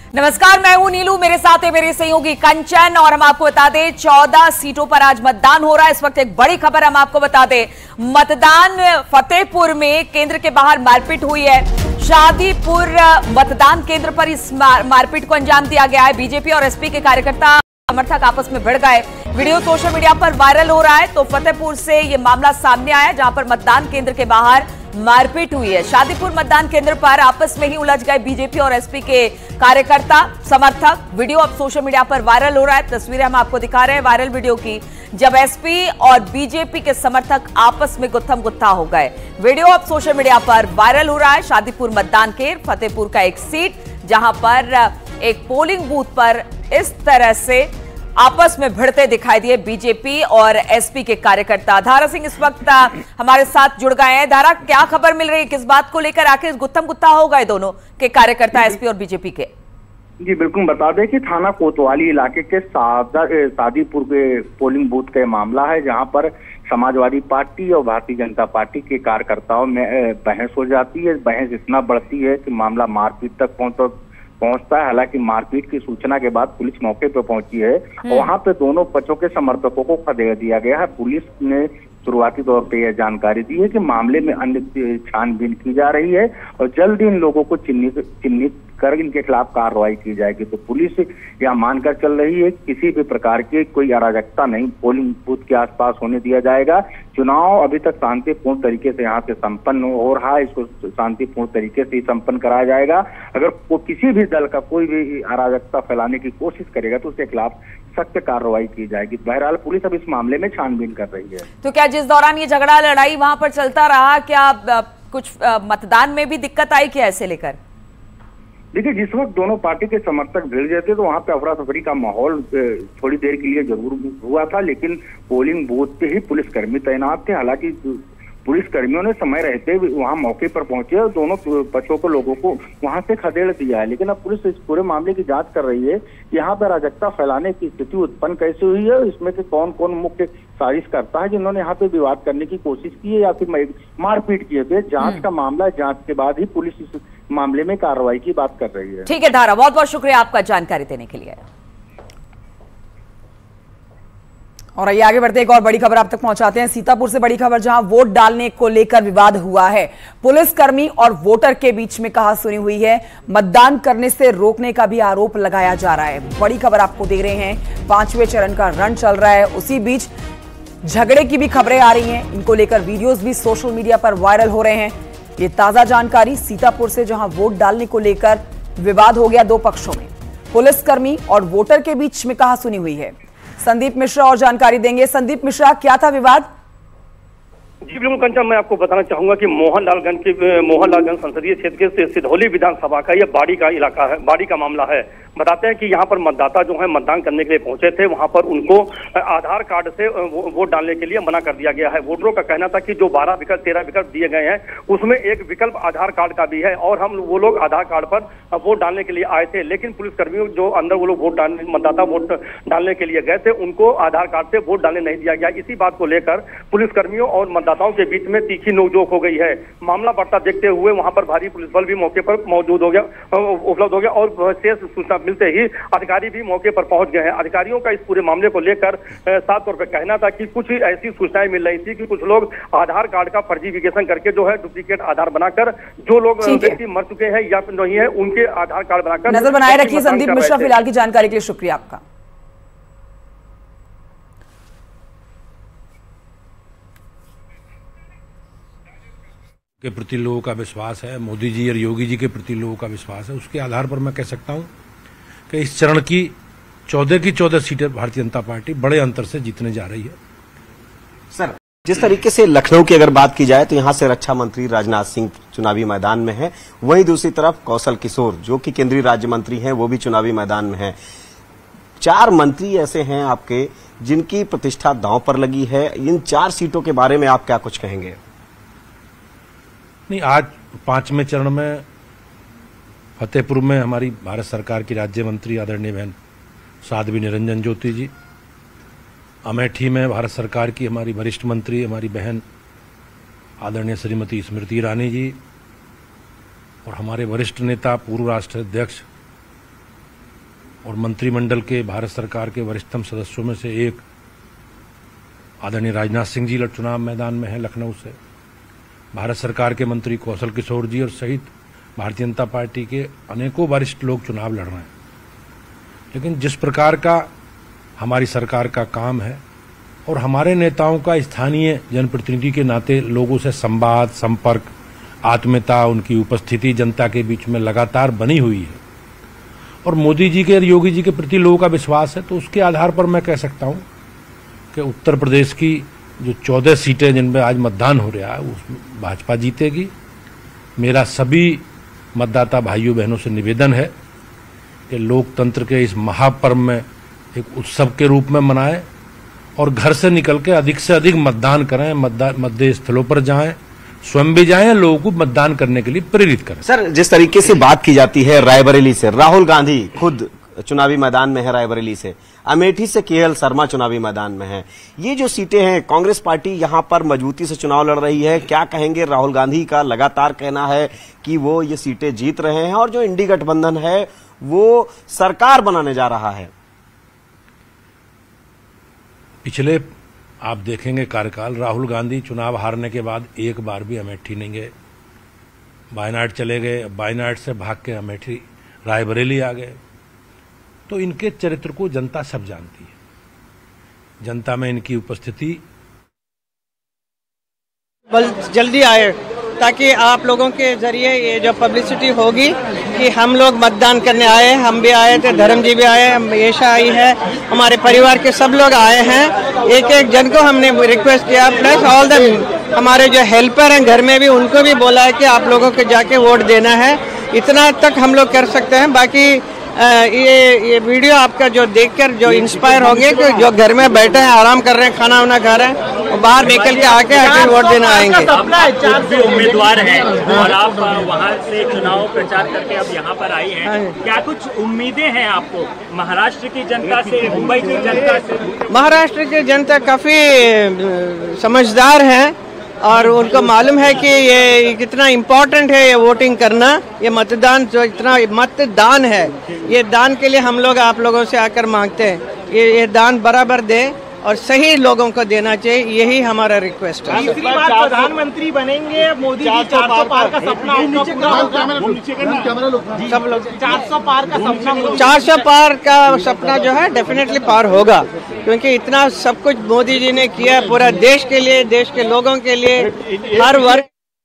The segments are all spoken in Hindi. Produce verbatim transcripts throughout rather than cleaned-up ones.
नमस्कार, मैं हूं नीलू, मेरे साथ है मेरे सहयोगी कंचन और हम आपको बता दें चौदह सीटों पर आज मतदान हो रहा है। इस वक्त एक बड़ी खबर हम आपको बता दें, मतदान फतेहपुर में केंद्र के बाहर मारपीट हुई है। शादीपुर मतदान केंद्र पर इस मार, मारपीट को अंजाम दिया गया है। बीजेपी और एसपी के कार्यकर्ता समर्थक आपस में भिड़ गए। वीडियो सोशल मीडिया पर वायरल हो रहा है। तो फतेहपुर से यह मामला सामने आया जहां पर मतदान केंद्र के बाहर मारपीट हुई है। शादीपुर मतदान केंद्र पर आपस में ही उलझ गए बीजेपी और एसपी के कार्यकर्ता समर्थक। वीडियो अब सोशल मीडिया पर वायरल हो रहा है। तस्वीरें हम आपको दिखा रहे हैं वायरल वीडियो की, जब एसपी और बीजेपी के समर्थक आपस में गुत्थम गुत्था हो गए। वीडियो अब सोशल मीडिया पर वायरल हो रहा है। शादीपुर मतदान केंद्र फतेहपुर का एक सीट, जहां पर एक पोलिंग बूथ पर इस तरह से आपस में भिड़ते दिखाई दिए बीजेपी और एसपी के कार्यकर्ता। धारा सिंह इस वक्त हमारे साथ जुड़ गए हैं। धारा, क्या खबर मिल रही है, किस बात को लेकर आखिर गुत्थम गुत्था हो गए दोनों के कार्यकर्ता, एसपी और बीजेपी के? जी बिल्कुल, बता दें कि थाना कोतवाली इलाके के शादीपुर के पोलिंग बूथ का मामला है, जहां पर समाजवादी पार्टी और भारतीय जनता पार्टी के कार्यकर्ताओं में बहस हो जाती है। बहस इतना बढ़ती है कि मामला मारपीट तक पहुंच पहुंचता है। हालांकि मारपीट की सूचना के बाद पुलिस मौके पर पहुंची है और वहां पे दोनों पक्षों के समर्थकों को खदेड़ दिया गया है। पुलिस ने शुरुआती तौर पे यह जानकारी दी है कि मामले में अन्य छानबीन की जा रही है और जल्द इन लोगों को चिन्हित चिन्हित कर इनके खिलाफ कार्रवाई की जाएगी। तो पुलिस यह मानकर चल रही है कि किसी भी प्रकार की कोई अराजकता नहीं पोलिंग बूथ के आसपास होने दिया जाएगा। चुनाव अभी तक शांतिपूर्ण तरीके से यहाँ पे संपन्न हो रहा है, इसको शांतिपूर्ण तरीके से ही संपन्न कराया जाएगा। अगर को किसी भी दल का कोई भी अराजकता फैलाने की कोशिश करेगा तो उसके खिलाफ सख्त कार्रवाई की जाएगी। बहरहाल पुलिस अब इस मामले में छानबीन कर रही है। तो क्या जिस दौरान ये झगड़ा लड़ाई वहां पर चलता रहा, क्या कुछ मतदान में भी दिक्कत आई क्या ऐसे लेकर? देखिए, जिस वक्त दोनों पार्टी के समर्थक भिड़ गए थे तो वहां पे अफरा तफरी का माहौल थोड़ी देर के लिए जरूर हुआ था, लेकिन पोलिंग बूथ पे ही पुलिसकर्मी तैनात थे। हालांकि पुलिसकर्मियों ने समय रहते वहां मौके पर पहुंचे और दोनों पक्षों को लोगों को वहां से खदेड़ दिया है। लेकिन अब पुलिस इस पूरे मामले की जांच कर रही है, यहाँ पर अराजकता फैलाने की स्थिति उत्पन्न कैसे हुई है, इसमें के कौन कौन मुख्य साजिश करता है जिन्होंने यहाँ पे विवाद करने की कोशिश की है या फिर मारपीट की है। जांच का मामला, जांच के बाद ही पुलिस इस मामले में कार्रवाई की बात कर रही है। ठीक है धारा, बहुत बहुत शुक्रिया आपका जानकारी देने के लिए। और आइए आगे बढ़ते एक और बड़ी खबर आप तक पहुंचाते हैं। सीतापुर से बड़ी खबर, जहां वोट डालने को लेकर विवाद हुआ है। पुलिसकर्मी और वोटर के बीच में कहासुनी हुई है। मतदान करने से रोकने का भी आरोप लगाया जा रहा है। बड़ी खबर आपको दे रहे हैं, पांचवें चरण का रन चल रहा है, उसी बीच झगड़े की भी खबरें आ रही हैं। इनको लेकर वीडियोज भी सोशल मीडिया पर वायरल हो रहे हैं। ये ताजा जानकारी सीतापुर से, जहां वोट डालने को लेकर विवाद हो गया दो पक्षों में। पुलिसकर्मी और वोटर के बीच में कहासुनी हुई है। संदीप मिश्रा और जानकारी देंगे। संदीप मिश्रा, क्या था विवाद? जी बिल्कुल कंचन, मैं आपको बताना चाहूंगा कि मोहनलालगंज के मोहनलालगंज संसदीय क्षेत्र के सिधौली विधानसभा का यह बाड़ी का इलाका है, बाड़ी का मामला है। बताते हैं कि यहाँ पर मतदाता जो है मतदान करने के लिए पहुंचे थे, वहां पर उनको आधार कार्ड से वोट डालने के लिए मना कर दिया गया है। वोटरों का कहना था कि जो बारह विकल्प तेरह विकल्प दिए गए हैं उसमें एक विकल्प आधार कार्ड का भी है और हम वो लोग आधार कार्ड पर वोट डालने के लिए आए थे। लेकिन पुलिसकर्मियों जो अंदर वो लोग वोट डालने मतदाता वोट डालने के लिए गए थे, उनको आधार कार्ड से वोट डालने नहीं दिया गया। इसी बात को लेकर पुलिसकर्मियों और मतदाताओं के बीच में तीखी नोकझोंक हो गई है। मामला बढ़ता देखते हुए वहां पर भारी पुलिस बल भी मौके पर मौजूद हो गया, उपलब्ध हो गया और शेष सूचना मिलते ही अधिकारी भी मौके पर पहुंच गए हैं। अधिकारियों का इस पूरे मामले को लेकर साफ तौर पर कहना था कि कुछ ऐसी सूचनाएं मिल रही थी कि कुछ लोग आधार कार्ड का फर्जीफिकेशन करके जो है डुप्लीकेट आधार बनाकर जो लोग व्यक्ति मर चुके हैं या फिर नहीं है उनके आधार कार्ड बनाकर नजर बनाए रखिए। संदीप मिश्रा, फिलहाल की जानकारी के लिए शुक्रिया आपका। के प्रति लोगों का विश्वास है, मोदी जी और योगी जी के प्रति लोगों का विश्वास है, उसके आधार पर मैं कह सकता हूं कि इस चरण की चौदह की चौदह सीटें भारतीय जनता पार्टी बड़े अंतर से जीतने जा रही है। सर, जिस तरीके से लखनऊ की अगर बात की जाए तो यहां से रक्षा मंत्री राजनाथ सिंह चुनावी मैदान में है, वहीं दूसरी तरफ कौशल किशोर जो कि केंद्रीय राज्य मंत्री हैं वो भी चुनावी मैदान में है। चार मंत्री ऐसे हैं आपके जिनकी प्रतिष्ठा दांव पर लगी है। इन चार सीटों के बारे में आप क्या कुछ कहेंगे? नहीं, आज पांचवें चरण में फतेहपुर में हमारी भारत सरकार की राज्य मंत्री आदरणीय बहन साध्वी निरंजन ज्योति जी, अमेठी में भारत सरकार की हमारी वरिष्ठ मंत्री हमारी बहन आदरणीय श्रीमती स्मृति ईरानी जी और हमारे वरिष्ठ नेता पूर्व राष्ट्र अध्यक्ष और मंत्रिमंडल के भारत सरकार के वरिष्ठतम सदस्यों में से एक आदरणीय राजनाथ सिंह जी चुनाव मैदान में हैं लखनऊ से। भारत सरकार के मंत्री कौशल किशोर जी और सहित भारतीय जनता पार्टी के अनेकों वरिष्ठ लोग चुनाव लड़ रहे हैं। लेकिन जिस प्रकार का हमारी सरकार का काम है और हमारे नेताओं का स्थानीय जनप्रतिनिधि के नाते लोगों से संवाद, संपर्क, आत्मीयता, उनकी उपस्थिति जनता के बीच में लगातार बनी हुई है और मोदी जी के और योगी जी के प्रति लोगों का विश्वास है, तो उसके आधार पर मैं कह सकता हूं कि उत्तर प्रदेश की जो चौदह सीटें जिनमें आज मतदान हो रहा है उसमें भाजपा जीतेगी। मेरा सभी मतदाता भाइयों बहनों से निवेदन है कि लोकतंत्र के इस महापर्व में एक उत्सव के रूप में मनाएं और घर से निकल के अधिक से अधिक मतदान करें, मतदान मतदेय स्थलों पर जाएं, स्वयं भी जाएं, लोगों को मतदान करने के लिए प्रेरित करें। सर, जिस तरीके से बात की जाती है रायबरेली से, राहुल गांधी खुद चुनावी मैदान में है रायबरेली से, अमेठी से के एल शर्मा चुनावी मैदान में है। ये जो सीटें हैं, कांग्रेस पार्टी यहां पर मजबूती से चुनाव लड़ रही है। क्या कहेंगे? राहुल गांधी का लगातार कहना है कि वो ये सीटें जीत रहे हैं और जो इंडी गठबंधन है वो सरकार बनाने जा रहा है। पिछले आप देखेंगे कार्यकाल, राहुल गांधी चुनाव हारने के बाद एक बार भी अमेठी नहीं गए, वायनाड चले गए, वायनाड से भाग के अमेठी रायबरेली आ गए। तो इनके चरित्र को जनता सब जानती है। जनता में इनकी उपस्थिति बल जल्दी आए ताकि आप लोगों के जरिए ये जो पब्लिसिटी होगी कि हम लोग मतदान करने आए, हम भी आए थे, धर्म जी भी आए, हमेशा आई है, हमारे परिवार के सब लोग आए हैं। एक एक जन को हमने रिक्वेस्ट किया, प्लस ऑल द हमारे जो हेल्पर हैं घर में भी उनको भी बोला है कि आप लोगों को जाके वोट देना है। इतना तक हम लोग कर सकते हैं। बाकी आ, ये ये वीडियो आपका जो देखकर जो इंस्पायर होंगे कि जो घर में बैठे हैं, आराम कर रहे हैं, खाना वाना खा रहे हैं, वो बाहर निकल के आके आके वोट देना आएंगे। आप भी उम्मीदवार हैं और आप वहां से चुनाव प्रचार करके अब यहाँ पर आई हैं, क्या कुछ उम्मीदें हैं आपको महाराष्ट्र की जनता से, मुंबई की जनता से? महाराष्ट्र की जनता काफी समझदार है और उनको मालूम है कि ये कितना इम्पोर्टेंट है ये वोटिंग करना, ये मतदान जो इतना मतदान है, ये दान के लिए हम लोग आप लोगों से आकर मांगते हैं। ये ये दान बराबर दे और सही लोगों को देना चाहिए, यही हमारा रिक्वेस्ट है। तीसरी बार प्रधानमंत्री बनेंगे मोदी जी, चार सौ पार का सपना पूरा होगा। सब लोग चार सौ पार का सपना चार सौ पार का सपना जो है डेफिनेटली पार होगा, क्योंकि इतना सब कुछ मोदी जी ने किया पूरा देश के लिए, देश के लोगों के लिए, हर वर्ग।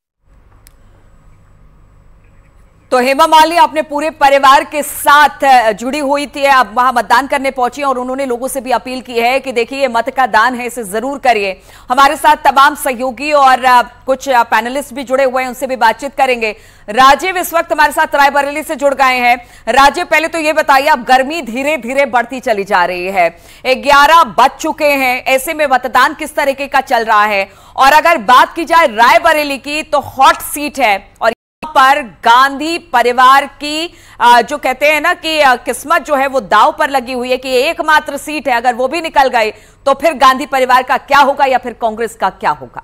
तो हेमा मालिनी अपने पूरे परिवार के साथ जुड़ी हुई थी, अब वहां मतदान करने पहुंची और उन्होंने लोगों से भी अपील की है कि देखिए ये मत का दान है, इसे जरूर करिए। हमारे साथ तमाम सहयोगी और कुछ पैनलिस्ट भी जुड़े हुए हैं, उनसे भी बातचीत करेंगे। राजीव इस वक्त हमारे साथ रायबरेली से जुड़ गए हैं। राजीव, पहले तो ये बताइए, अब गर्मी धीरे धीरे बढ़ती चली जा रही है, ग्यारह बज चुके हैं, ऐसे में मतदान किस तरीके का चल रहा है? और अगर बात की जाए रायबरेली की तो हॉट सीट है और पर गांधी परिवार की जो कहते हैं ना कि किस्मत जो है वो दांव पर लगी हुई है कि एकमात्र सीट है, अगर वो भी निकल गए तो फिर गांधी परिवार का क्या होगा या फिर कांग्रेस का क्या होगा?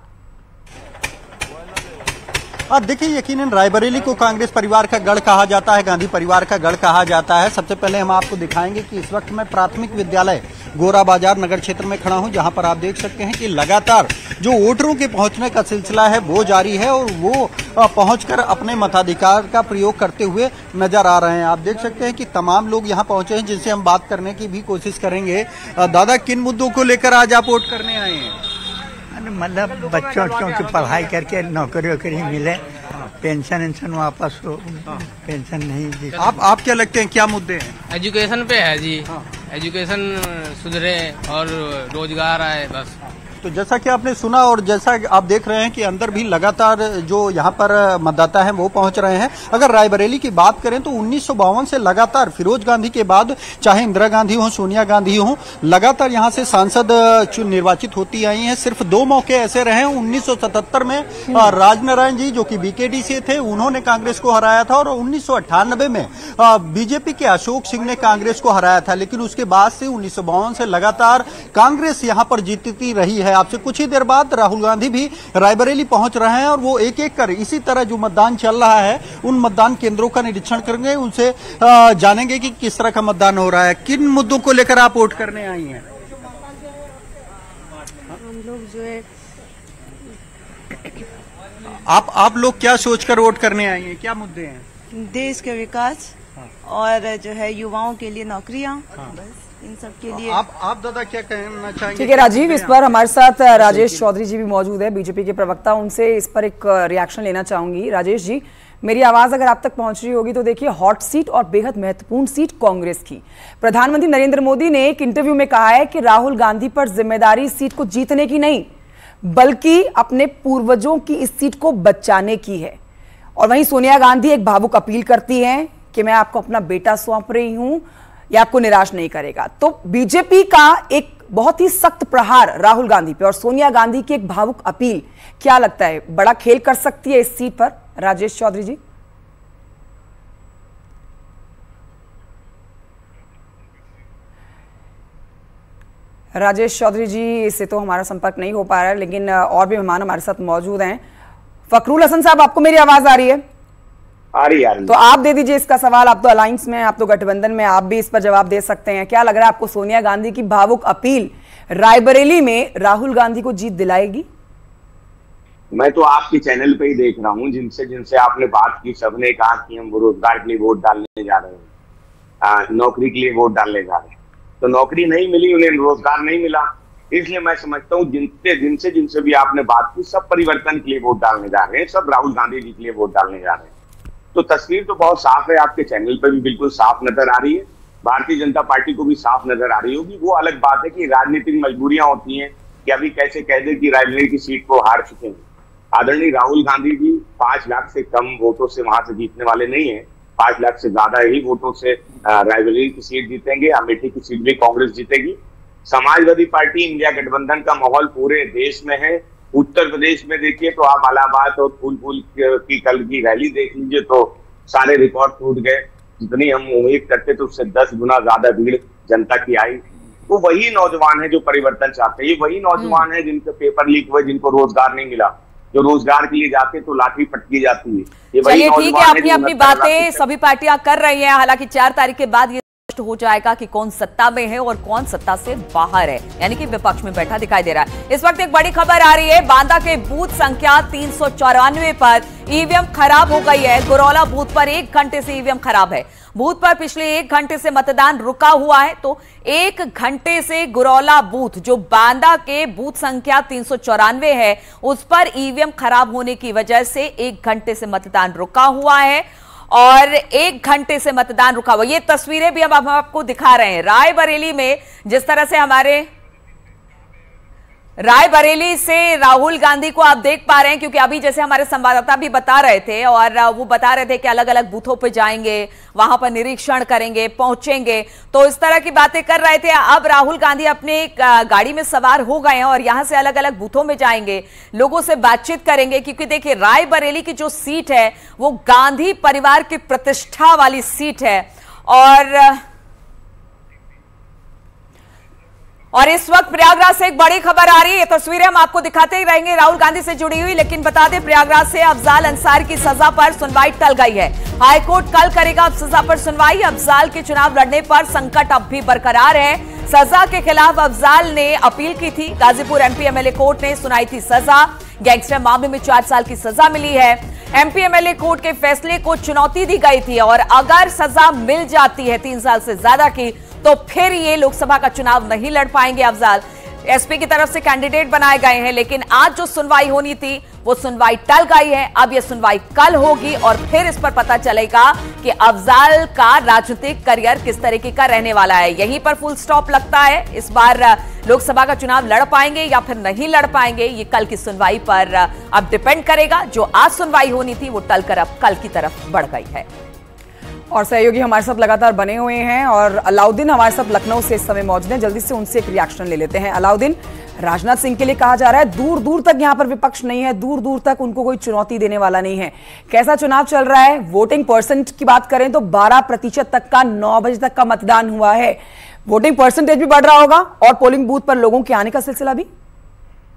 देखिए, यकीनन रायबरेली को कांग्रेस परिवार का गढ़ कहा जाता है, गांधी परिवार का गढ़ कहा जाता है। सबसे पहले हम आपको दिखाएंगे कि इस वक्त मैं प्राथमिक विद्यालय गोरा बाजार नगर क्षेत्र में खड़ा हूं, जहां पर आप देख सकते हैं कि लगातार जो वोटरों के पहुंचने का सिलसिला है वो जारी है और वो पहुंचकर अपने मताधिकार का प्रयोग करते हुए नजर आ रहे हैं। आप देख सकते हैं कि तमाम लोग यहां पहुंचे हैं, जिनसे हम बात करने की भी कोशिश करेंगे। दादा, किन मुद्दों को लेकर आज आप वोट करने आए हैं? मतलब बच्चों की पढ़ाई करके नौकरी वोकरी मिले, पेंशन वेंशन वापस हो, पेंशन नहीं। आप आप क्या लगते हैं, क्या मुद्दे हैं? एजुकेशन पे है जी, एजुकेशन सुधरे और रोजगार आए बस। तो जैसा कि आपने सुना और जैसा आप देख रहे हैं कि अंदर भी लगातार जो यहाँ पर मतदाता हैं वो पहुंच रहे हैं। अगर रायबरेली की बात करें तो उन्नीस सौ बावन से लगातार फिरोज गांधी के बाद चाहे इंदिरा गांधी हो, सोनिया गांधी हो, लगातार यहाँ से सांसद निर्वाचित होती आई हैं। सिर्फ दो मौके ऐसे रहे हैं। उन्नीस सौ सतहत्तर में राजनारायण जी जो कि बीकेडी से थे, उन्होंने कांग्रेस को हराया था और उन्नीस सौ अट्ठानबे में बीजेपी के अशोक सिंह ने कांग्रेस को हराया था। लेकिन उसके बाद से उन्नीस सौ बावन से लगातार कांग्रेस यहाँ पर जीतती रही है। है आपसे। कुछ ही देर बाद राहुल गांधी भी रायबरेली पहुंच रहे हैं और वो एक एक कर इसी तरह जो मतदान चल रहा है उन मतदान केंद्रों का निरीक्षण करेंगे, उनसे जानेंगे कि किस तरह का मतदान हो रहा है। किन मुद्दों को लेकर आप वोट करने आई हैं? हम लोग जो है आप आप लोग क्या सोचकर वोट करने आई हैं? क्या मुद्दे हैं? देश के विकास और जो है युवाओं के लिए नौकरियां, बस इन सब के लिए। आप आप दादा क्या कहना चाहेंगे? ठीक है राजीव, इस पर हमारे साथ राजेश चौधरी जी भी मौजूद है, बीजेपी के प्रवक्ता, उनसे इस पर एक रिएक्शन लेना चाहूंगी। राजेश जी, मेरी आवाज अगर आप तक पहुंच रही होगी तो देखिए, हॉट सीट और बेहद महत्वपूर्ण सीट कांग्रेस की। प्रधानमंत्री नरेंद्र मोदी ने एक इंटरव्यू में कहा है कि राहुल गांधी पर जिम्मेदारी इस सीट को जीतने की नहीं बल्कि अपने पूर्वजों की इस सीट को बचाने की है। और वहीं सोनिया गांधी एक भावुक अपील करती हैं कि मैं आपको अपना बेटा सौंप रही हूं, ये आपको निराश नहीं करेगा। तो बीजेपी का एक बहुत ही सख्त प्रहार राहुल गांधी पे और सोनिया गांधी की एक भावुक अपील, क्या लगता है बड़ा खेल कर सकती है इस सीट पर? राजेश चौधरी जी। राजेश चौधरी जी से तो हमारा संपर्क नहीं हो पा रहा है, लेकिन और भी मेहमान हमारे साथ मौजूद हैं। फखरुल हसन साहब, आपको मेरी आवाज आ रही है? आ रही है। तो आप दे दीजिए इसका सवाल। आप तो अलायंस में, आप तो गठबंधन में, आप भी इस पर जवाब दे सकते हैं। क्या लग रहा है आपको, सोनिया गांधी की भावुक अपील रायबरेली में राहुल गांधी को जीत दिलाएगी? मैं तो आपके चैनल पे ही देख रहा हूँ, जिनसे जिनसे आपने बात की सबने कहा कि हम रोजगार के लिए वोट डालने जा रहे हैं, आ, नौकरी के लिए वोट डालने जा रहे हैं। तो नौकरी नहीं मिली, उन्हें रोजगार नहीं मिला, इसलिए मैं समझता हूँ जिनसे जिनसे जिनसे भी आपने बात की सब परिवर्तन के लिए वोट डालने जा रहे हैं, सब राहुल गांधी जी के लिए वोट डालने जा रहे हैं। तो तस्वीर तो बहुत साफ है, आपके चैनल पे भी बिल्कुल साफ नजर आ रही है, भारतीय जनता पार्टी को भी साफ नजर आ रही होगी। वो अलग बात है कि राजनीतिक मजबूरियां होती हैं कि अभी कैसे कह दे कि रायबरेली की सीट को हार चुके हैं। आदरणीय राहुल गांधी जी पांच लाख से कम वोटों से वहां से जीतने वाले नहीं है, पांच लाख से ज्यादा ही वोटों से रायबरेली की सीट जीतेंगे। अमेठी की सीट भी कांग्रेस जीतेगी। समाजवादी पार्टी इंडिया गठबंधन का माहौल पूरे देश में है। उत्तर प्रदेश में देखिए तो आप इलाहाबाद और फूलपुर की कल की रैली देख लीजिए तो सारे रिकॉर्ड टूट गए। जितनी हम उम्मीद करते थे उससे दस गुना ज्यादा भीड़ जनता की आई। वो वही नौजवान है जो परिवर्तन चाहते हैं, ये वही नौजवान है जिनके पेपर लीक हुए, जिनको रोजगार नहीं मिला, जो रोजगार के लिए जाते तो लाठी पटकी जाती है। ये वही ठीक है, अपनी अपनी बातें सभी पार्टियां कर रही हैं। हालांकि चार तारीख के बाद ये हो जाएगा कि कौन सत्ता में है और कौन सत्ता से बाहर है, यानी कि विपक्ष में बैठा दिखाई दे रहा है। इस वक्त एक बड़ी खबर आ रही है, बांदा के बूथ संख्या तीन सौ चौरानवे पर ईवीएम खराब हो गई है। गुरौला बूथ पर एक घंटे से ईवीएम खराब है। बूथ पर पिछले एक घंटे से मतदान रुका हुआ है। तो एक घंटे से गुरौला बूथ, जो बांदा के बूथ संख्या तीन सौ चौरानवे है, उस पर ईवीएम खराब होने की वजह से एक घंटे से मतदान रुका हुआ है और एक घंटे से मतदान रुका हुआ। ये तस्वीरें भी हम आपको दिखा रहे हैं। रायबरेली में जिस तरह से हमारे रायबरेली से राहुल गांधी को आप देख पा रहे हैं, क्योंकि अभी जैसे हमारे संवाददाता भी बता रहे थे और वो बता रहे थे कि अलग अलग बूथों पे जाएंगे, वहां पर निरीक्षण करेंगे, पहुंचेंगे, तो इस तरह की बातें कर रहे थे। अब राहुल गांधी अपने गाड़ी में सवार हो गए हैं और यहां से अलग अलग बूथों में जाएंगे, लोगों से बातचीत करेंगे, क्योंकि देखिए रायबरेली की जो सीट है वो गांधी परिवार की प्रतिष्ठा वाली सीट है। और और इस वक्त प्रयागराज से एक बड़ी खबर आ रही है। तस्वीरें हम आपको दिखाते ही रहेंगे राहुल गांधी से जुड़ी हुई, लेकिन बता दें प्रयागराज से अफजाल अंसारी की सजा पर सुनवाई टल गई है। हाईकोर्ट कल करेगा अब सजा पर सुनवाई। अफजाल के चुनाव लड़ने पर संकट अब भी बरकरार है। सजा के खिलाफ अफजाल ने अपील की थी। गाजीपुर एमपी एमएलए कोर्ट ने सुनाई थी सजा। गैंगस्टर मामले में चार साल की सजा मिली है। एमपी एमएलए कोर्ट के फैसले को चुनौती दी गई थी और अगर सजा मिल जाती है तीन साल से ज्यादा की, तो फिर ये लोकसभा का चुनाव नहीं लड़ पाएंगे अफजाल। एसपी की तरफ से कैंडिडेट बनाए गए हैं, लेकिन आज जो सुनवाई होनी थी वो सुनवाई टल गई है। अब ये सुनवाई कल होगी और फिर इस पर पता चलेगा कि अफजाल का राजनीतिक करियर किस तरीके का रहने वाला है। यहीं पर फुल स्टॉप लगता है। इस बार लोकसभा का चुनाव लड़ पाएंगे या फिर नहीं लड़ पाएंगे, ये कल की सुनवाई पर अब डिपेंड करेगा। जो आज सुनवाई होनी थी वो टल कर अब कल की तरफ बढ़ गई है। और सहयोगी हमारे साथ लगातार बने हुए हैं और अलाउद्दीन हमारे साथ लखनऊ से इस समय मौजूद हैं। जल्दी से उनसे एक रिएक्शन ले लेते हैं। अलाउद्दीन, राजनाथ सिंह के लिए कहा जा रहा है दूर दूर तक यहां पर विपक्ष नहीं है, दूर दूर तक उनको कोई चुनौती देने वाला नहीं है। कैसा चुनाव चल रहा है? वोटिंग परसेंट की बात करें तो बारह प्रतिशत तक का नौ बजे तक का मतदान हुआ है। वोटिंग परसेंटेज भी बढ़ रहा होगा और पोलिंग बूथ पर लोगों के आने का सिलसिला भी?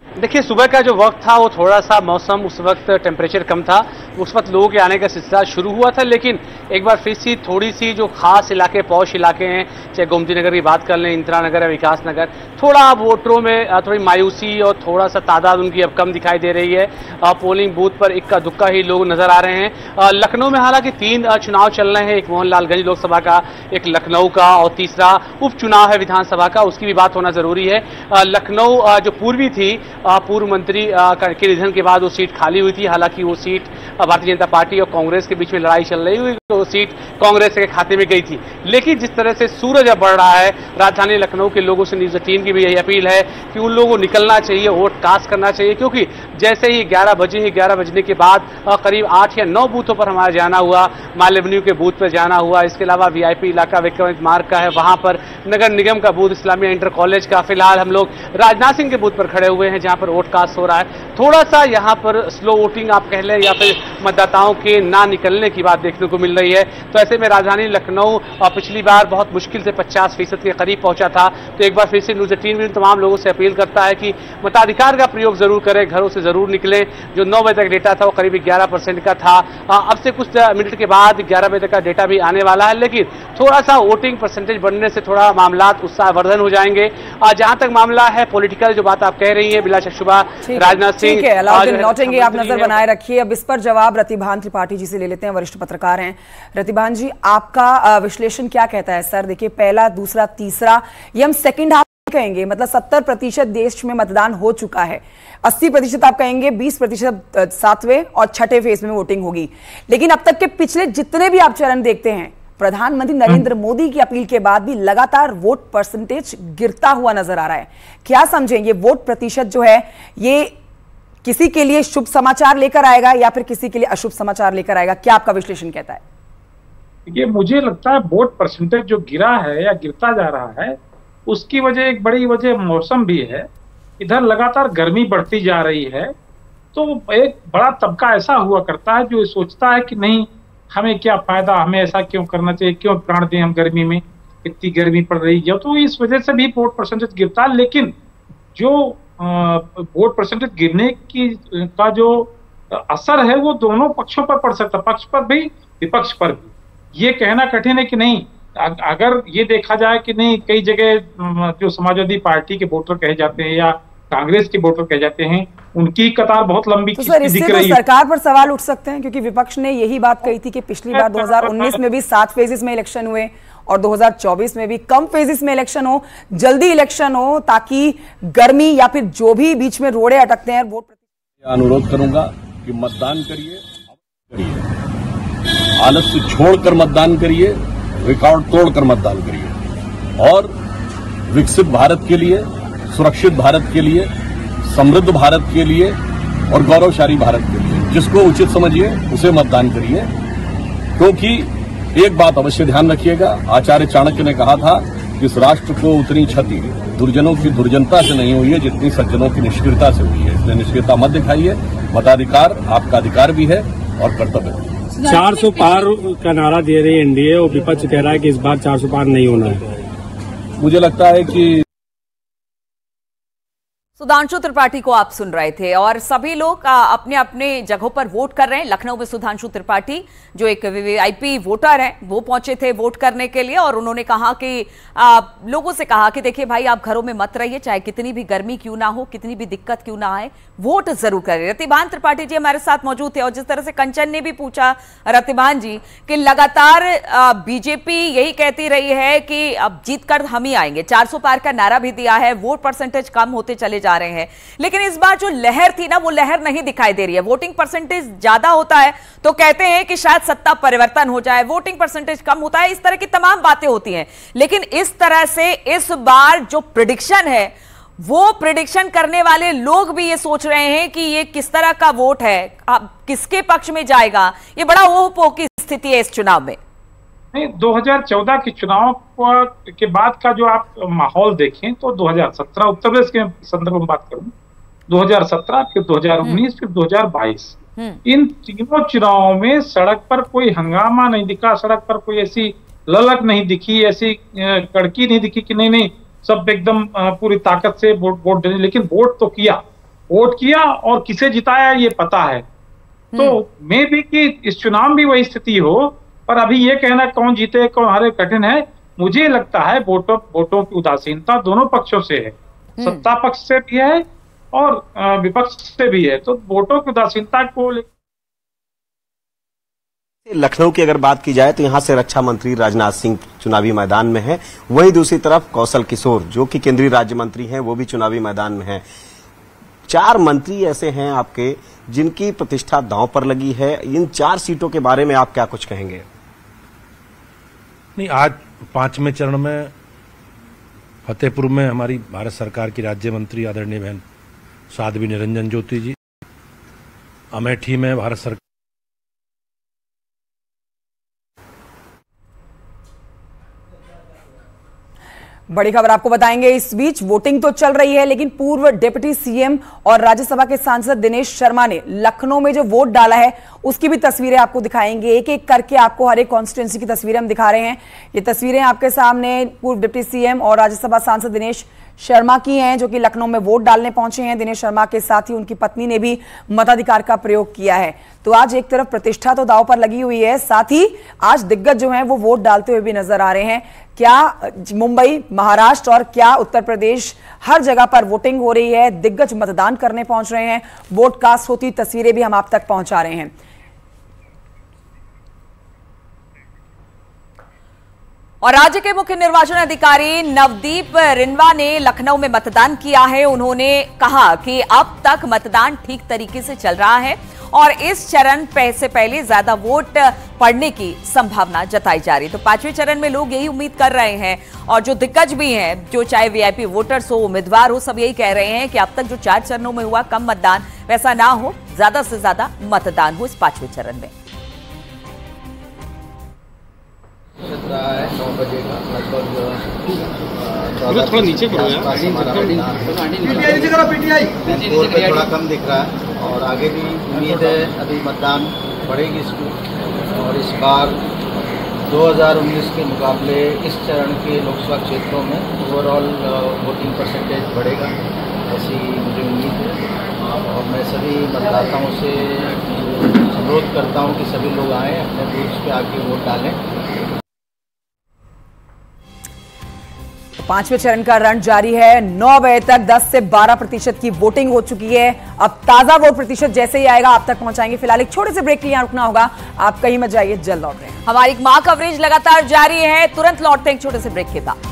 देखिए, सुबह का जो वक्त था वो थोड़ा सा मौसम उस वक्त टेम्परेचर कम था, उस वक्त लोगों के आने का सिलसिला शुरू हुआ था, लेकिन एक बार फिर से थोड़ी सी जो खास इलाके, पौष इलाके हैं, चाहे गोमती नगर की बात कर लें, इंदिरा नगर या विकास नगर, थोड़ा वोटरों में थोड़ी मायूसी और थोड़ा सा तादाद उनकी अब कम दिखाई दे रही है। पोलिंग बूथ पर इक्का दुक्का ही लोग नजर आ रहे हैं। लखनऊ में हालांकि तीन चुनाव चल रहे हैं, एक मोहनलालगंज लोकसभा का, एक लखनऊ का और तीसरा उपचुनाव है विधानसभा का, उसकी भी बात होना जरूरी है। लखनऊ जो पूर्वी थी, पूर्व मंत्री के निधन के बाद वो सीट खाली हुई थी। हालांकि वो सीट भारतीय जनता पार्टी और कांग्रेस के बीच में लड़ाई चल रही हुई, तो वो सीट कांग्रेस के खाते में गई थी। लेकिन जिस तरह से सूरज अब बढ़ रहा है, राजधानी लखनऊ के लोगों से न्यूज एटीन की भी यही अपील है कि उन लोगों को निकलना चाहिए, वोट कास्ट करना चाहिए, क्योंकि जैसे ही ग्यारह बजे ही ग्यारह बजने के बाद करीब आठ या नौ बूथों पर हमारा जाना हुआ। माल एवेन्यू के बूथ पर जाना हुआ, इसके अलावा वीआईपी इलाका विक्रम मार्ग का है, वहां पर नगर निगम का बूथ, इस्लामिया इंटर कॉलेज का। फिलहाल हम लोग राजनाथ सिंह के बूथ पर खड़े हुए हैं, जहां पर वोट कास्ट हो रहा है। थोड़ा सा यहाँ पर स्लो वोटिंग आप कह लें या फिर मतदाताओं के ना निकलने की बात देखने को मिल रही है। तो ऐसे में राजधानी लखनऊ पिछली बार बहुत मुश्किल से पचास फीसद के करीब पहुंचा था। तो एक बार फिर से न्यूज एटीन भी तमाम लोगों से अपील करता है कि मताधिकार का प्रयोग जरूर करें, घरों से जरूर निकलें। जो नौ बजे तक डेटा था वो करीब ग्यारह परसेंट का था, अब से कुछ मिनट के बाद ग्यारह बजे तक का डेटा भी आने वाला है, लेकिन थोड़ा सा वोटिंग परसेंटेज बढ़ने से थोड़ा मामला उत्साहवर्धन हो जाएंगे। जहां तक मामला है पॉलिटिकल, जो बात आप कह रही है बिला शक्शुबा, राजनाथ सिंह, ठीक है, अलाउद्दीन लौटेंगे, आप नजर बनाए रखिए। अब इस पर जवाब रतिभान त्रिपाठी जी से ले लेते हैं, वरिष्ठ पत्रकार हैं। रतिभान जी, आपका विश्लेषण क्या कहता है? सर देखिए, पहला, दूसरा, तीसरा, ये हम सेकंड हाफ कहेंगे, मतलब सत्तर प्रतिशत देश में मतदान हो चुका है, अस्सी प्रतिशत आप कहेंगे, बीस प्रतिशत सातवें और छठे फेज में वोटिंग होगी। लेकिन अब तक के पिछले जितने भी आप चरण देखते हैं, प्रधानमंत्री नरेंद्र मोदी की अपील के बाद भी लगातार वोट परसेंटेज गिरता हुआ नजर आ रहा है। क्या समझें, ये वोट प्रतिशत जो है ये किसी के लिए शुभ समाचार लेकर आएगा या फिर किसी के लिए अशुभ समाचार लेकर आएगा? क्या आपका विश्लेषण कहता है? ये मुझे लगता है वोट परसेंटेज जो गिरा है या गिरता जा रहा है, उसकी वजह, एक बड़ी वजह मौसम भी है। इधर लगातार गर्मी बढ़ती जा रही है, तो एक बड़ा तबका ऐसा हुआ करता है जो सोचता है कि नहीं, हमें क्या फायदा, हमें ऐसा क्यों करना चाहिए, क्यों प्राण दें हम गर्मी में, इतनी गर्मी पड़ रही है। तो इस वजह से भी वोट परसेंटेज गिरता है। लेकिन जो वोट परसेंटेज गिरने की का जो असर है वो दोनों पक्षों पर पड़ सकता है, पक्ष पर भी विपक्ष पर भी। ये कहना कठिन है कि नहीं, अगर ये देखा जाए कि नहीं, कई जगह जो समाजवादी पार्टी के वोटर कहे जाते हैं या कांग्रेस के वोटर कहे जाते हैं, उनकी कतार बहुत लंबी तो सर, इससे दिख रही तो सरकार पर सवाल उठ सकते हैं, क्योंकि विपक्ष ने यही बात कही थी कि पिछली बार दो हज़ार उन्नीस में भी सात फेजेस में इलेक्शन हुए और दो हज़ार चौबीस में भी कम फेजेस में इलेक्शन हो, जल्दी इलेक्शन हो, ताकि गर्मी या फिर जो भी बीच में रोड़े अटकते हैं वोट। अनुरोध करूंगा कि मतदान करिए, करिए, आलस्य छोड़कर मतदान करिए, रिकॉर्ड तोड़कर मतदान करिए और विकसित भारत के लिए, सुरक्षित भारत के लिए, समृद्ध भारत के लिए और गौरवशाली भारत के लिए जिसको उचित समझिए उसे मतदान करिए। क्योंकि एक बात अवश्य ध्यान रखिएगा, आचार्य चाणक्य ने कहा था कि इस राष्ट्र को उतनी क्षति दुर्जनों की दुर्जनता से नहीं हुई है जितनी सज्जनों की निष्क्रियता से हुई है। इसलिए निष्क्रियता मत दिखाइए, मताधिकार आपका अधिकार भी है और कर्तव्य भी। चार सौ पार का नारा दे रही है एनडीए और विपक्ष कह रहा है कि इस बार चार सौ पार नहीं होना है। मुझे लगता है कि सुधांशु त्रिपाठी को आप सुन रहे थे और सभी लोग अपने अपने जगहों पर वोट कर रहे हैं। लखनऊ में सुधांशु त्रिपाठी जो एक वीवीआईपी वोटर हैं, वो पहुंचे थे वोट करने के लिए और उन्होंने कहा कि आ, लोगों से कहा कि देखिए भाई, आप घरों में मत रहिए, चाहे कितनी भी गर्मी क्यों ना हो, कितनी भी दिक्कत क्यों ना आए, वोट जरूर करें। रतिभान त्रिपाठी जी हमारे साथ मौजूद थे और जिस तरह से कंचन ने भी पूछा रतिभान जी कि लगातार बीजेपी यही कहती रही है कि अब जीत कर हम ही आएंगे, चार सौ पार का नारा भी दिया है, वोट परसेंटेज कम होते चले जा रहे हैं, लेकिन इस बार जो लहर थी ना, वो लहर नहीं दिखाई दे रही है। वोटिंग परसेंटेज ज्यादा होता है तो कहते हैं कि शायद सत्ता परिवर्तन हो जाए, वोटिंग परसेंटेज कम होता है, इस तरह की तमाम बातें होती हैं। लेकिन इस तरह से इस बार जो प्रेडिक्शन है, वो प्रेडिक्शन करने वाले लोग भी ये सोच रहे हैं कि ये किस तरह का वोट है, किसके पक्ष में जाएगा। ये बड़ा ओह-पोह की स्थिति है इस चुनाव में। नहीं, दो हज़ार चौदह के चुनाव के बाद का जो आप माहौल देखें तो दो हज़ार सत्रह, उत्तर प्रदेश के संदर्भ में बात करूं, दो हज़ार सत्रह, फिर दो हज़ार उन्नीस, फिर दो हज़ार बाईस, इन तीनों चुनावों में सड़क पर कोई हंगामा नहीं दिखा, सड़क पर कोई ऐसी ललक नहीं दिखी, ऐसी कड़की नहीं दिखी कि नहीं नहीं सब एकदम पूरी ताकत से वोट वोट देने, लेकिन वोट तो किया। वोट किया और किसे जिताया ये पता है। तो मे भी कि इस चुनाव में वही स्थिति हो, पर अभी ये कहना कौन जीते कौन हारे कठिन है। मुझे लगता है वोटों वोटों की उदासीनता दोनों पक्षों से है, सत्ता पक्ष से भी है और विपक्ष से भी है। तो वोटों की उदासीनता को लखनऊ की अगर बात की जाए तो यहां से रक्षा मंत्री राजनाथ सिंह चुनावी मैदान में है, वहीं दूसरी तरफ कौशल किशोर जो कि केंद्रीय राज्य मंत्री हैं वो भी चुनावी मैदान में हैं। चार मंत्री ऐसे हैं आपके जिनकी प्रतिष्ठा दांव पर लगी है। इन चार सीटों के बारे में आप क्या कुछ कहेंगे? नहीं, आज पांचवें चरण में फतेहपुर में हमारी भारत सरकार की राज्य मंत्री आदरणीय बहन साध्वी निरंजन ज्योति जी, अमेठी में भारत सरकार बड़ी खबर आपको बताएंगे। इस बीच वोटिंग तो चल रही है, लेकिन पूर्व डिप्टी सीएम और राज्यसभा के सांसद दिनेश शर्मा ने लखनऊ में जो वोट डाला है उसकी भी तस्वीरें आपको दिखाएंगे। एक एक करके आपको हर एक कॉन्स्टिट्यूंसी की तस्वीरें हम दिखा रहे हैं। ये तस्वीरें आपके सामने पूर्व डिप्टी सीएम और राज्यसभा सांसद दिनेश शर्मा की हैं, जो कि लखनऊ में वोट डालने पहुंचे हैं। दिनेश शर्मा के साथ ही उनकी पत्नी ने भी मताधिकार का प्रयोग किया है। तो आज एक तरफ प्रतिष्ठा तो दांव पर लगी हुई है, साथ ही आज दिग्गज जो हैं वो वोट डालते हुए भी नजर आ रहे हैं। क्या मुंबई, महाराष्ट्र और क्या उत्तर प्रदेश, हर जगह पर वोटिंग हो रही है, दिग्गज मतदान करने पहुंच रहे हैं, वोट कास्ट होती तस्वीरें भी हम आप तक पहुंचा रहे हैं। और राज्य के मुख्य निर्वाचन अधिकारी नवदीप रिनवा ने लखनऊ में मतदान किया है। उन्होंने कहा कि अब तक मतदान ठीक तरीके से चल रहा है और इस चरण से पहले ज्यादा वोट पड़ने की संभावना जताई जा रही है। तो पांचवें चरण में लोग यही उम्मीद कर रहे हैं और जो दिग्गज भी हैं, जो चाहे वीआईपी वोटर्स हो, उम्मीदवार हो, सब यही कह रहे हैं कि अब तक जो चार चरणों में हुआ कम मतदान, वैसा ना हो, ज्यादा से ज्यादा मतदान हो इस पांचवें चरण में। रहा है नौ बजे का लगभग थोड़ा नीचे करो यार, थोड़ा कम दिख रहा है और आगे भी उम्मीद है अभी मतदान बढ़ेगी इसको। और इस बार दो हज़ार उन्नीस के मुकाबले इस चरण के लोकसभा क्षेत्रों में ओवरऑल वोटिंग परसेंटेज बढ़ेगा, ऐसी मुझे उम्मीद है। और मैं सभी मतदाताओं से अनुरोध करता हूं कि सभी लोग आएँ, अपने बूथ पे आके वोट डालें। पांचवें चरण का रण जारी है। नौ बजे तक दस से बारह प्रतिशत की वोटिंग हो चुकी है। अब ताजा वोट प्रतिशत जैसे ही आएगा आप तक पहुंचाएंगे। फिलहाल एक छोटे से ब्रेक के लिए यहां रुकना होगा, आप कहीं मत जाइए, जल्द लौट रहे हैं। हमारी मां कवरेज लगातार जारी है, तुरंत लौटते हैं एक छोटे से ब्रेक के बाद।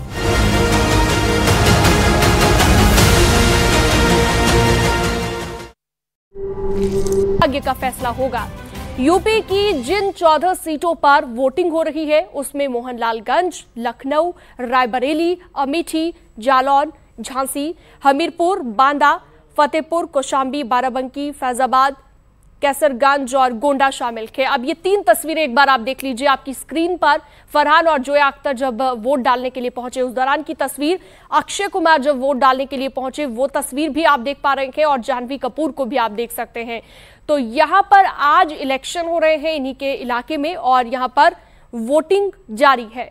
आगे का फैसला होगा। यूपी की जिन चौदह सीटों पर वोटिंग हो रही है उसमें मोहनलालगंज, लखनऊ, रायबरेली, अमेठी, जालौन, झांसी, हमीरपुर, बांदा, फतेहपुर, कौशाम्बी, बाराबंकी, फैजाबाद, कैसरगंज और गोंडा शामिल है। अब ये तीन तस्वीरें एक बार आप देख लीजिए आपकी स्क्रीन पर। फरहान और जोया अख्तर जब वोट डालने के लिए पहुंचे उस दौरान की तस्वीर, अक्षय कुमार जब वोट डालने के लिए पहुंचे वो तस्वीर भी आप देख पा रहे हैं और जाह्नवी कपूर को भी आप देख सकते हैं। तो यहां पर आज इलेक्शन हो रहे हैं इन्हीं के इलाके में और यहां पर वोटिंग जारी है।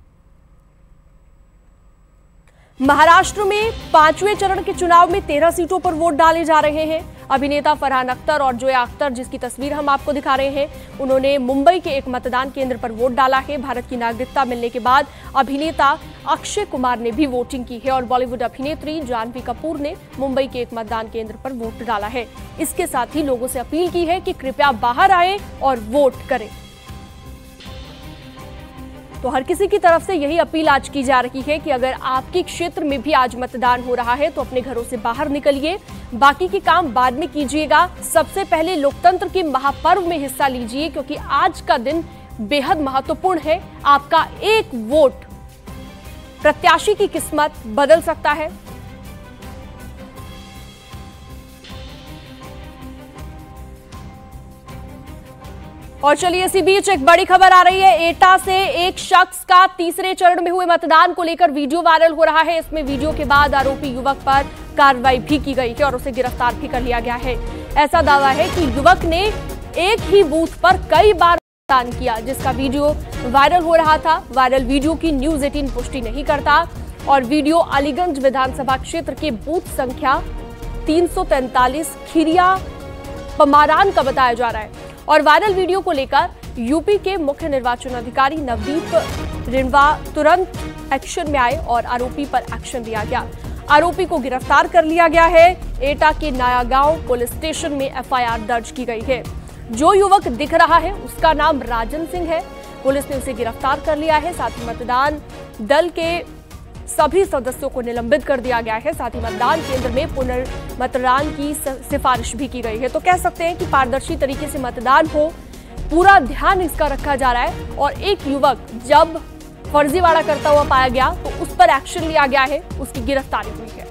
महाराष्ट्र में पांचवें चरण के चुनाव में तेरह सीटों पर वोट डाले जा रहे हैं। अभिनेता फरहान अख्तर और जोया अख्तर, जिसकी तस्वीर हम आपको दिखा रहे हैं, उन्होंने मुंबई के एक मतदान केंद्र पर वोट डाला है। भारत की नागरिकता मिलने के बाद अभिनेता अक्षय कुमार ने भी वोटिंग की है और बॉलीवुड अभिनेत्री जाह्नवी कपूर ने मुंबई के एक मतदान केंद्र पर वोट डाला है। इसके साथ ही लोगों से अपील की है कि कृपया बाहर आए और वोट करें। तो हर किसी की तरफ से यही अपील आज की जा रही है कि अगर आपके क्षेत्र में भी आज मतदान हो रहा है तो अपने घरों से बाहर निकलिए, बाकी के काम बाद में कीजिएगा। सबसे पहले लोकतंत्र के महापर्व में हिस्सा लीजिए, क्योंकि आज का दिन बेहद महत्वपूर्ण है। आपका एक वोट प्रत्याशी की किस्मत बदल सकता है। और चलिए इसी बीच एक बड़ी खबर आ रही है। एटा से एक शख्स का तीसरे चरण में हुए मतदान को लेकर वीडियो वायरल हो रहा है। इसमें वीडियो के बाद आरोपी युवक पर कार्रवाई भी की गई है और उसे गिरफ्तार भी कर लिया गया है। ऐसा दावा है कि युवक ने एक ही बूथ पर कई बार मतदान किया, जिसका वीडियो वायरल हो रहा था। वायरल वीडियो की न्यूज अठारह पुष्टि नहीं करता और वीडियो अलीगंज विधानसभा क्षेत्र के बूथ संख्या तीन सौ तैंतालीस खिरिया पमारान का बताया जा रहा है। और वायरल वीडियो को लेकर यूपी के मुख्य निर्वाचन अधिकारी नवदीप रिंवा तुरंत एक्शन में आए और आरोपी पर एक्शन लिया गया। आरोपी को गिरफ्तार कर लिया गया है। एटा के नया गांव पुलिस स्टेशन में एफ आई आर दर्ज की गई है। जो युवक दिख रहा है उसका नाम राजन सिंह है। पुलिस ने उसे गिरफ्तार कर लिया है। साथ ही मतदान दल के सभी सदस्यों को निलंबित कर दिया गया है। साथ ही मतदान केंद्र में पुनर्मतदान की सिफारिश भी की गई है। तो कह सकते हैं कि पारदर्शी तरीके से मतदान हो, पूरा ध्यान इसका रखा जा रहा है। और एक युवक जब फर्जीवाड़ा करता हुआ पाया गया तो उस पर एक्शन लिया गया है, उसकी गिरफ्तारी हुई है।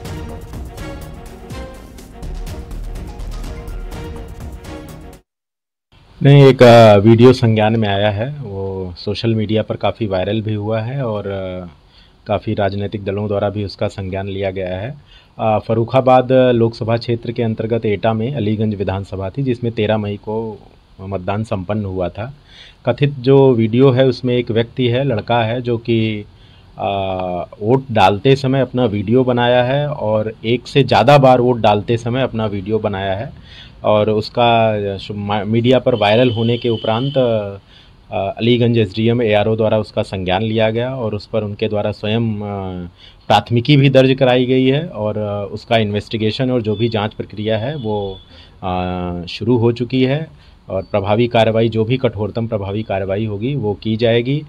नहीं, एक वीडियो संज्ञान में आया है, वो सोशल मीडिया पर काफ़ी वायरल भी हुआ है और काफ़ी राजनीतिक दलों द्वारा भी उसका संज्ञान लिया गया है। फर्रुखाबाद लोकसभा क्षेत्र के अंतर्गत एटा में अलीगंज विधानसभा थी, जिसमें तेरह मई को मतदान संपन्न हुआ था। कथित जो वीडियो है उसमें एक व्यक्ति है, लड़का है, जो कि वोट डालते समय अपना वीडियो बनाया है और एक से ज़्यादा बार वोट डालते समय अपना वीडियो बनाया है। और उसका मीडिया पर वायरल होने के उपरांत Aliganj S D M A R O द्वारा उसका संज्ञान लिया गया और उस पर उनके द्वारा स्वयं प्राथमिकी भी दर्ज कराई गई है और उसका इन्वेस्टिगेशन और जो भी जांच प्रक्रिया है वो शुरू हो चुकी है और प्रभावी कार्रवाई, जो भी कठोरतम प्रभावी कार्रवाई होगी वो की जाएगी।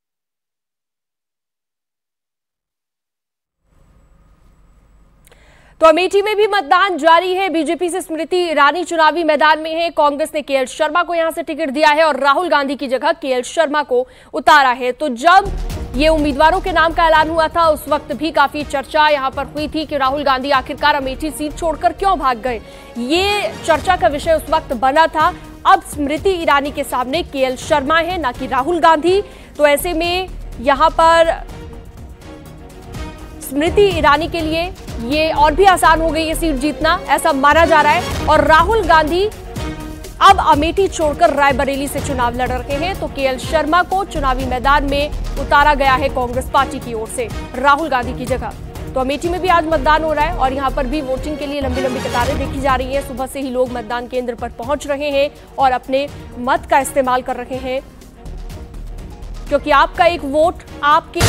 तो अमेठी में भी मतदान जारी है। बीजेपी से स्मृति ईरानी चुनावी मैदान में है। कांग्रेस ने के एल शर्मा को यहां से टिकट दिया है और राहुल गांधी की जगह के एल शर्मा को उतारा है। तो जब ये उम्मीदवारों के नाम का ऐलान हुआ था उस वक्त भी काफी चर्चा यहां पर हुई थी कि राहुल गांधी आखिरकार अमेठी सीट छोड़कर क्यों भाग गए। ये चर्चा का विषय उस वक्त बना था। अब स्मृति ईरानी के सामने के एल शर्मा है, ना कि राहुल गांधी। तो ऐसे में यहां पर स्मृति ईरानी के लिए ये और भी आसान हो गई ये सीट जीतना, ऐसा माना जा रहा है। और राहुल गांधी अब अमेठी छोड़कर रायबरेली से चुनाव लड़ रहे हैं। तो के एल शर्मा को चुनावी मैदान में उतारा गया है कांग्रेस पार्टी की ओर से राहुल गांधी की जगह। तो अमेठी में भी आज मतदान हो रहा है और यहाँ पर भी वोटिंग के लिए लंबी लंबी कतारें देखी जा रही है। सुबह से ही लोग मतदान केंद्र पर पहुंच रहे हैं और अपने मत का इस्तेमाल कर रहे हैं, क्योंकि आपका एक वोट आपके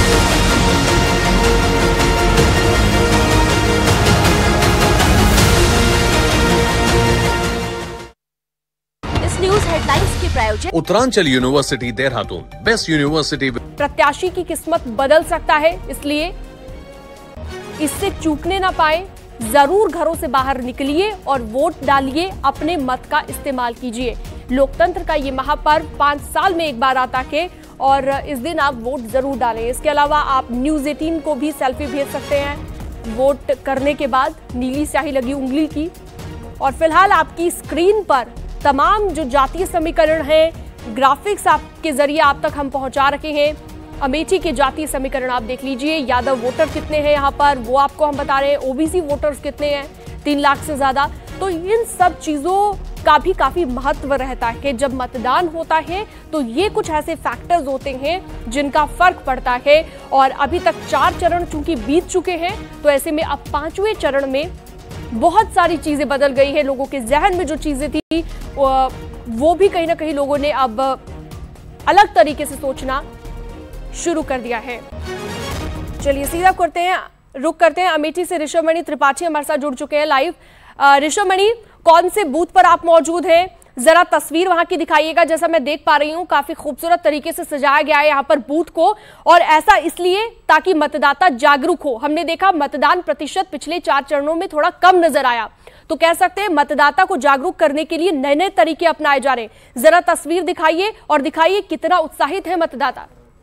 इस न्यूज हेडलाइंस के प्रायोजक Uttaranchal university Dehradun, best university. प्रत्याशी की किस्मत बदल सकता है, इसलिए इससे चूकने ना पाए, जरूर घरों से बाहर निकलिए और वोट डालिए, अपने मत का इस्तेमाल कीजिए। लोकतंत्र का ये महापर्व पांच साल में एक बार आता है और इस दिन आप वोट जरूर डालें। इसके अलावा आप न्यूज अठारह को भी सेल्फी भेज सकते हैं वोट करने के बाद नीली स्याही लगी उंगली की। और फिलहाल आपकी स्क्रीन पर तमाम जो जातीय समीकरण हैं, ग्राफिक्स आपके जरिए आप तक हम पहुंचा रखे हैं। अमेठी के जातीय समीकरण आप देख लीजिए। यादव वोटर कितने हैं यहाँ पर वो आपको हम बता रहे हैं। ओबीसी वोटर्स कितने हैं, तीन लाख से ज्यादा। तो इन सब चीजों का भी काफी महत्व रहता है। जब मतदान होता है तो ये कुछ ऐसे फैक्टर्स होते हैं जिनका फर्क पड़ता है। और अभी तक चार चरण चूंकि बीत चुके हैं, तो ऐसे में अब पांचवें चरण में बहुत सारी चीजें बदल गई है। लोगों के जहन में जो चीजें थी वो भी कहीं ना कहीं लोगों ने अब अलग तरीके से सोचना शुरू कर दिया है। चलिए सीधा करते हैं, रुक करते हैं अमेठी से। ऋषभ मणि त्रिपाठी हमारे साथ जुड़ चुके हैं लाइव। ऋषभ मणि, कौन से बूथ पर आप मौजूद हैं, जरा तस्वीर वहां की दिखाइएगा। जैसा मैं देख पा रही हूं काफी खूबसूरत तरीके से सजाया गया है यहाँ पर बूथ को, और ऐसा इसलिए ताकि मतदाता जागरूक हो। हमने देखा मतदान प्रतिशत पिछले चार चरणों में थोड़ा कम नजर आया, तो कह सकते हैं मतदाता को जागरूक करने के लिए नए नए तरीके अपनाए जा रहे हैं। जरा तस्वीर दिखाइए और दिखाइए कितना उत्साहित है मतदाता।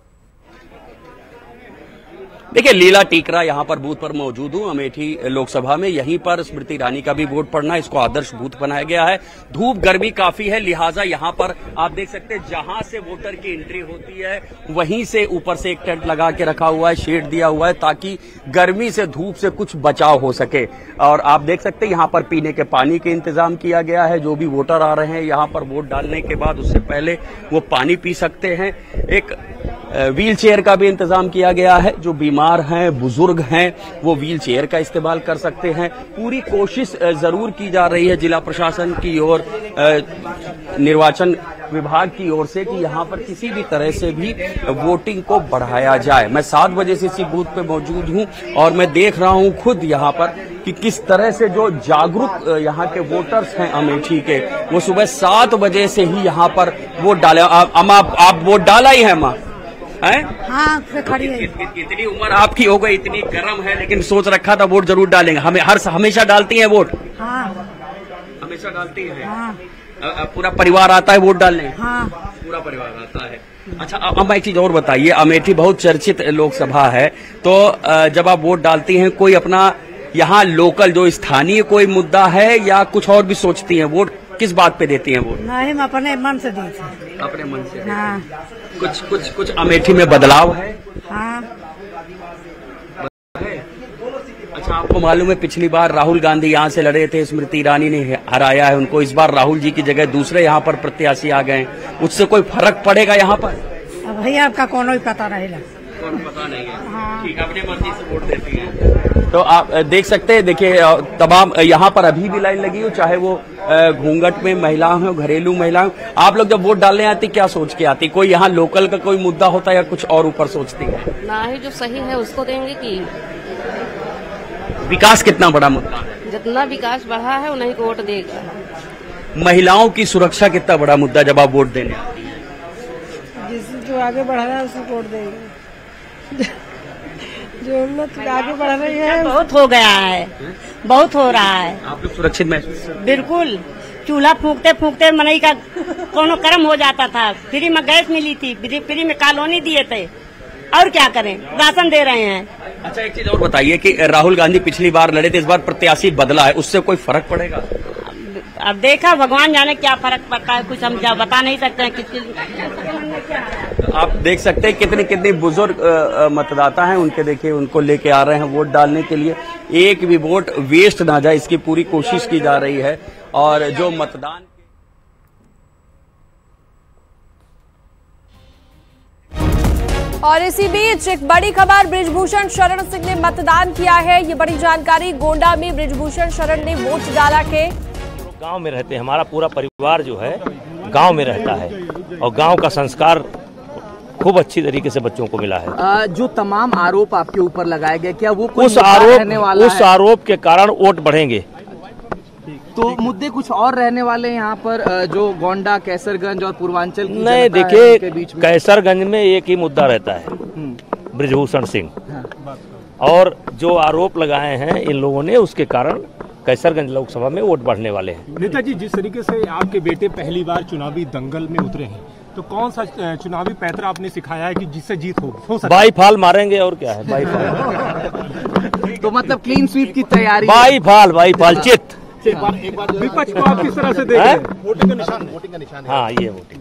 देखिए, लीला टीकरा यहाँ पर बूथ पर मौजूद हूँ अमेठी लोकसभा में। यहीं पर स्मृति ईरानी का भी वोट पड़ना है। इसको आदर्श बूथ बनाया गया है। धूप गर्मी काफी है, लिहाजा यहाँ पर आप देख सकते हैं जहां से वोटर की एंट्री होती है वहीं से ऊपर से एक टेंट लगा के रखा हुआ है, शेड दिया हुआ है ताकि गर्मी से, धूप से कुछ बचाव हो सके। और आप देख सकते हैं यहाँ पर पीने के पानी के इंतजाम किया गया है। जो भी वोटर आ रहे हैं यहाँ पर वोट डालने के बाद उससे पहले वो पानी पी सकते हैं। एक व्हील चेयर का भी इंतजाम किया गया है। जो बीमार हैं, बुजुर्ग हैं, वो व्हील चेयर का इस्तेमाल कर सकते हैं। पूरी कोशिश जरूर की जा रही है जिला प्रशासन की ओर, निर्वाचन विभाग की ओर से कि यहाँ पर किसी भी तरह से भी वोटिंग को बढ़ाया जाए। मैं सात बजे से इसी बूथ पे मौजूद हूँ और मैं देख रहा हूँ खुद यहाँ पर कि किस तरह से जो जागरूक यहाँ के वोटर्स हैं अमेठी के, वो सुबह सात बजे से ही यहाँ पर वोट डाले। अम्मा आप, आप वोट डाला ही है माँ? हैं? हाँ, खड़ी है। इत, इत, इतनी उम्र आपकी हो गई, इतनी गर्म है, लेकिन सोच रखा था वोट जरूर डालेंगे। हमें हर हमेशा डालती हैं वोट? हाँ, हमेशा डालती हैं। हाँ। पूरा परिवार आता है वोट डालने? हाँ, पूरा परिवार आता है। अच्छा, अब एक चीज और बताइए, अमेठी बहुत चर्चित लोकसभा है, तो जब आप वोट डालती हैं कोई अपना यहाँ लोकल जो स्थानीय कोई मुद्दा है या कुछ और भी सोचती हैं? वोट किस बात पे देती हैं वोट? नहीं, हम अपने मन से देते हैं। अपने मन से? हाँ। कुछ कुछ कुछ अमेठी में बदलाव है? हाँ। अच्छा, आपको मालूम है पिछली बार राहुल गांधी यहाँ से लड़े थे, स्मृति ईरानी ने हराया है उनको। इस बार राहुल जी की जगह दूसरे यहाँ पर प्रत्याशी आ गए, उससे कोई फर्क पड़ेगा यहाँ पर? अब भैया आपका कोनो ही पता नहीं लगा। कौन पता नहीं है? हाँ। ठीक, अपनी मर्जी से वोट देती हैं। तो आप देख सकते हैं, देखिए तमाम यहाँ पर अभी भी लाइन लगी हो, चाहे वो घूंघट में महिला हो, घरेलू महिला हो। आप लोग जब वोट डालने आती क्या सोच के आती? कोई यहाँ लोकल का कोई मुद्दा होता है या कुछ और ऊपर सोचती है? ना ही जो सही है उसको देंगे कि विकास कितना बड़ा मुद्दा है? जितना विकास बढ़ा है उन्हीं को वोट देगा। महिलाओं की सुरक्षा कितना बड़ा मुद्दा जब आप वोट देने आती है? जिस जो आगे बढ़ रहा है उसी वोट देंगे। जो उन्नत आगे बढ़ रही है बहुत हो गया है, बहुत हो रहा है। आप लोग सुरक्षित महसूस? बिल्कुल। चूल्हा फूंकते फूंकते मनई का कोनो कर्म हो जाता था। फ्री में गैस मिली थी, फ्री में कॉलोनी दिए थे, और क्या करें, राशन दे रहे हैं। अच्छा, एक चीज और बताइए कि राहुल गांधी पिछली बार लड़े थे, इस बार प्रत्याशी बदला है, उससे कोई फर्क पड़ेगा? अब देखा, भगवान जाने क्या फर्क पड़ता है, कुछ हम क्या बता नहीं सकते हैं किसके। आप देख सकते हैं कितने कितने बुजुर्ग मतदाता हैं, उनके देखिए उनको लेके आ रहे हैं वोट डालने के लिए। एक भी वोट वेस्ट ना जाए, इसकी पूरी कोशिश की जा रही है। और जो मतदान और इसी बीच एक बड़ी खबर, बृजभूषण शरण सिंह ने मतदान किया है। ये बड़ी जानकारी, गोंडा में बृजभूषण शरण ने वोट डाला के गांव में रहते हैं, हमारा पूरा परिवार जो है गांव में रहता है और गांव का संस्कार खूब अच्छी तरीके से बच्चों को मिला है। आ, जो तमाम आरोप आपके ऊपर लगाए गए, क्या वो कोई उस आरोप रहने वाला उस है? आरोप के कारण वोट बढ़ेंगे। तो मुद्दे कुछ और रहने वाले हैं यहाँ पर, जो गोंडा, कैसरगंज और पूर्वांचल की नहीं, देखिए कैसरगंज में एक ही मुद्दा रहता है, बृजभूषण सिंह। और जो आरोप लगाए हैं इन लोगों ने, उसके कारण कैसरगंज लोकसभा में वोट बढ़ने वाले हैं। नेताजी, जिस तरीके से आपके बेटे पहली बार चुनावी दंगल में उतरे हैं, तो कौन सा चुनावी पैतरा आपने सिखाया है कि जिससे जीत हो, हो सकता है? बाई फाल मारेंगे, और क्या है बाई फाल। तो मतलब क्लीन स्वीप की तैयारी? बाई फाल, बाई फाल चित। एक बार एक बार विपक्ष को आप किस तरह से देख रहे हैं? वोटिंग का निशान, वोटिंग का निशान है। हाँ, ये वोटिंग।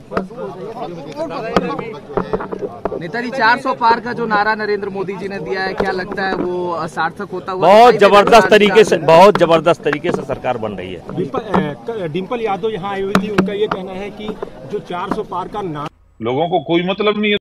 नेताजी, चार सौ पार का जो नारा नरेंद्र मोदी जी ने दिया है, क्या लगता है वो सार्थक होता हुआ? बहुत जबरदस्त तरीके से, बहुत जबरदस्त तरीके से सरकार बन रही है। डिम्पल यादव यहाँ आई हुई थी, उनका ये कहना है कि जो चार सौ पार का नारा, लोगों को कोई मतलब नहीं है